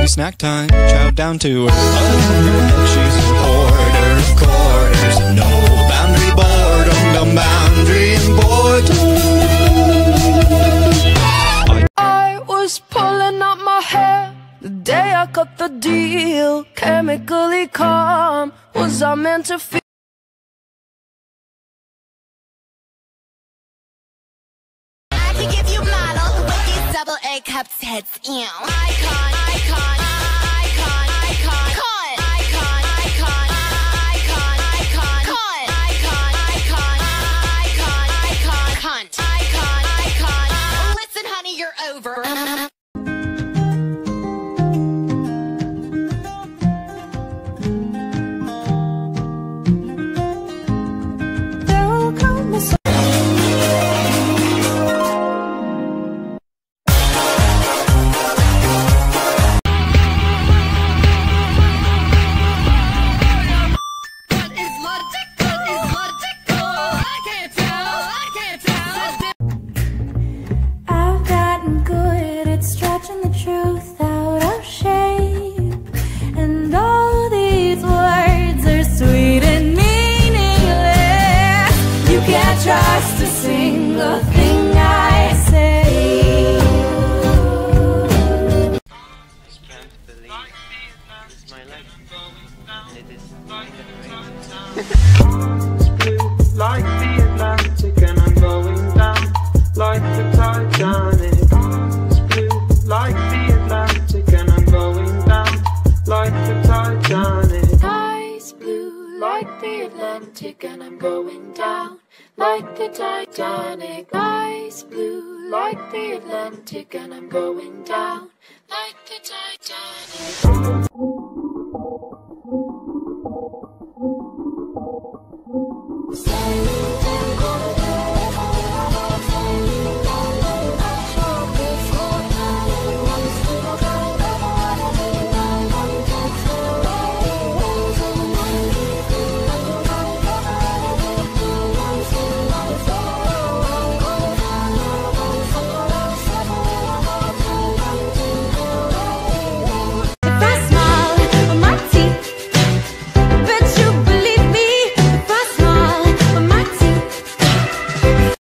Maybe snack time, chow down to her. She's a hoarder of quarters, no boundary boredom, no boundary in boredom. I was pulling out my hair the day I cut the deal. Chemically calm, was I meant to feel? I can give you model with these double A cups heads. Icon, icon, icon, icon, icon, icon, icon, icon, icon, icon, icon, icon. Listen, honey, you're over. Stretching the truth out of shape, and all these words are sweet and meaningless. You can't trust a single thing I say. I can't believe it's my life, and it is blue like the Atlantic, and I'm going down like the Titanic. Like the Atlantic, and I'm going down like the Titanic. Eyes blue like the Atlantic, and I'm going down like the Titanic. Eyes blue like the Atlantic, and I'm going down like the Titanic.